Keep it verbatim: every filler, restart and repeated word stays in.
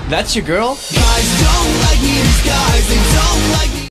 That's your girl? Guys don't like me, these guys, they don't like me.